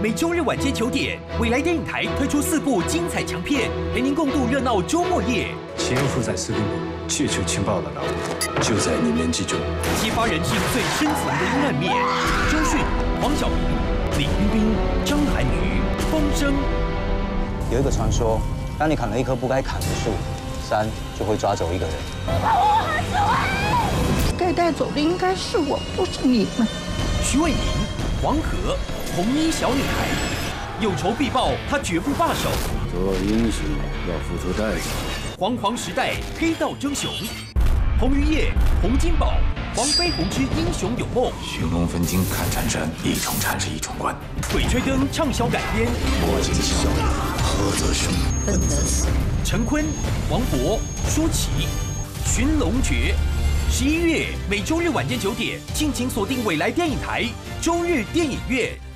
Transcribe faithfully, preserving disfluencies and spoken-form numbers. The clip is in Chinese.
每周日晚间九点，未来电影台推出四部精彩强片，陪您共度热闹周末夜。 潜伏在司令部窃取情报的老五，就在你面之中， 揭发人性最深层的阴暗面。周迅、黄晓明、李冰冰、张涵予、风声。 有一个传说，当你砍了一棵不该砍的树，山就会抓走一个人。 该带走的应该是我，不是你们。 徐伟宁、黄河、红衣小女孩，有仇必报，她绝不罢手。 做英雄要付出代价。 煌煌时代黑道争雄，彭于晏、洪金宝、黄飞鸿之英雄有梦。 寻龙分金看缠山，一重缠是一重关。 鬼吹灯畅销改编， 我今宵何则生， 笨得死。 陈坤、王勃、舒淇，《寻龙诀》。十一月每周日晚间九点，敬请锁定未来电影台周日电影院。